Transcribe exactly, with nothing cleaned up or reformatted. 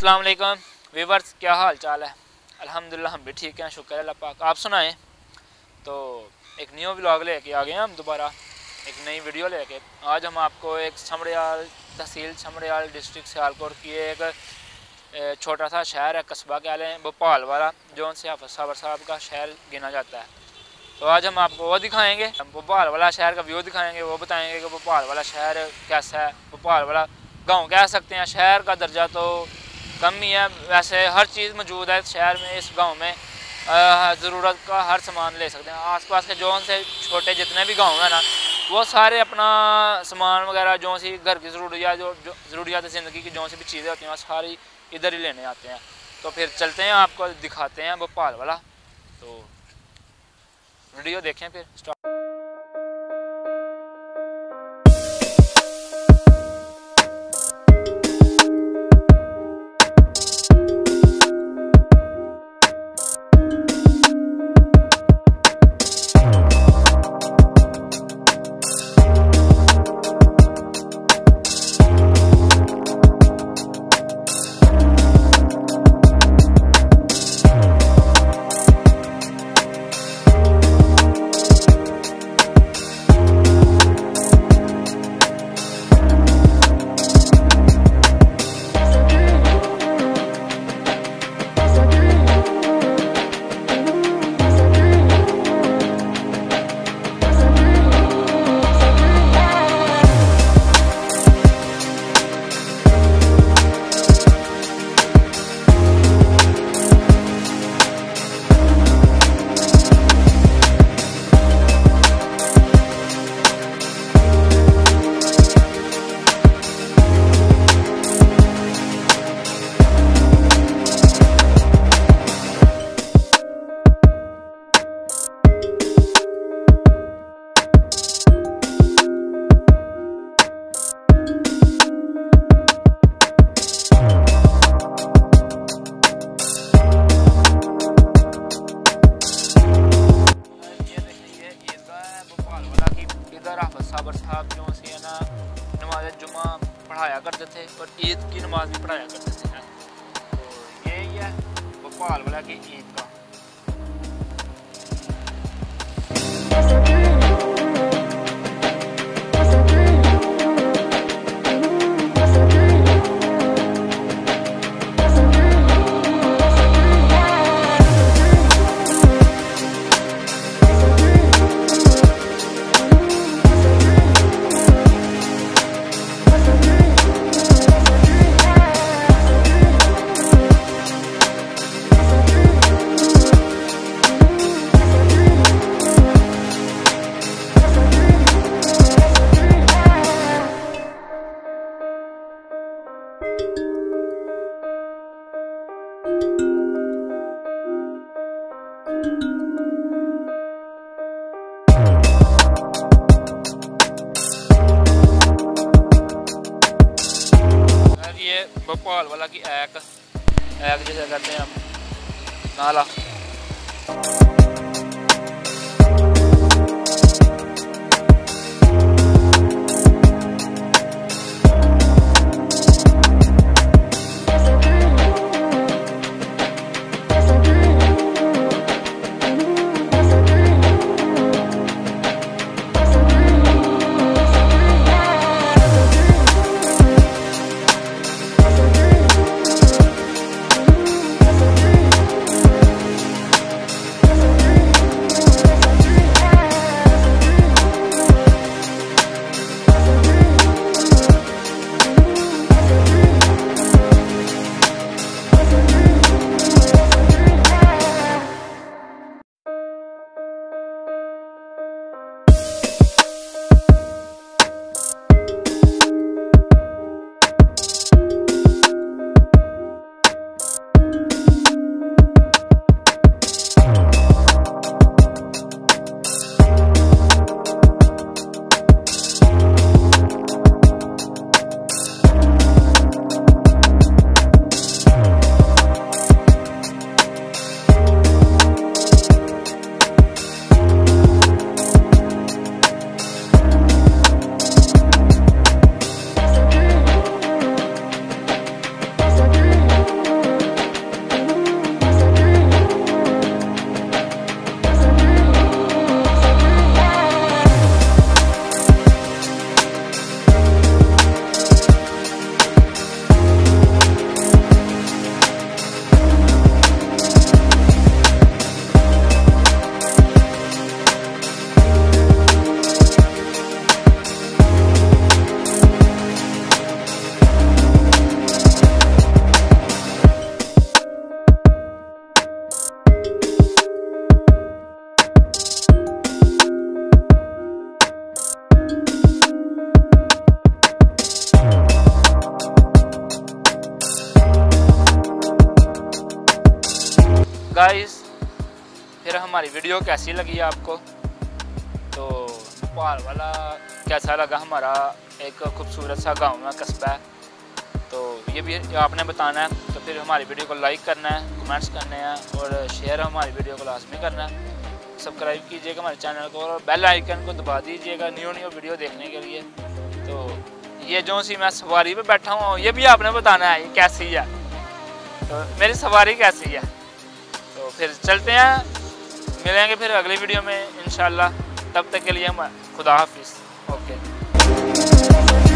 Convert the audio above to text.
अस्सलाम वालेकुम व्यूवर्स, क्या हाल चाल है? अल्हम्दुलिल्लाह हम भी ठीक हैं, शुक्र है अल्लाह पाक। आप सुनाएं। तो एक न्यू व्लॉग लेके आ गए हैं हम दोबारा, एक नई वीडियो लेके। आज हम आपको एक समरियाल तहसील समरियाल डिस्ट्रिक्ट सियालकोट की एक छोटा सा शहर है, कस्बा कह लें, भोपालवाला, जो से हाफिज साबर साहब का शहर गिना जाता है। तो आज हम आपको वो दिखाएंगे, भोपालवाला शहर का व्यू दिखाएंगे, वो बताएंगे कि भोपालवाला शहर कैसा है। भोपालवाला गांव कह सकते हैं, शहर का दर्जा तो कम ही है। वैसे हर चीज़ मौजूद है इस शहर में, इस गांव में ज़रूरत का हर सामान ले सकते हैं। आसपास के जो से छोटे जितने भी गांव हैं ना, वो सारे अपना सामान वगैरह जो सी घर की ज़रूरियात जो ज़रूरियात ज़िंदगी की जो सी भी चीज़ें होती हैं, सारी इधर ही लेने आते हैं। तो फिर चलते हैं, आपको दिखाते हैं भोपालवाला। तो वीडियो देखें फिर स्टार्ट। साबर साहब जो से है ना, नमाज जुमा पढ़ाया करते थे और ईद की नमाज भी पढ़ाया करते थे। तो यही है भोपालवाला की ईद का। ये भोपालवाला की एक एक जैसे कहते हैं हम, नाला। गाइस फिर हमारी वीडियो कैसी लगी आपको, तो भोपालवाला कैसा लगा हमारा एक खूबसूरत सा गाँव है, कस्बा है, तो ये भी आपने बताना है। तो फिर हमारी वीडियो को लाइक करना है, कमेंट्स करने हैं और शेयर हमारी वीडियो को लाजमी करना है। सब्सक्राइब कीजिएगा हमारे चैनल को और बेल आइकन को दबा दीजिएगा न्यू न्यू वीडियो देखने के लिए। तो ये जो सी मैं सवारी पे बैठा हूँ ये भी आपने बताना है ये कैसी है, तो मेरी सवारी कैसी है। तो फिर चलते हैं, मिलेंगे फिर अगली वीडियो में इंशाल्लाह। तब तक के लिए हम खुदा हाफिज़। ओके।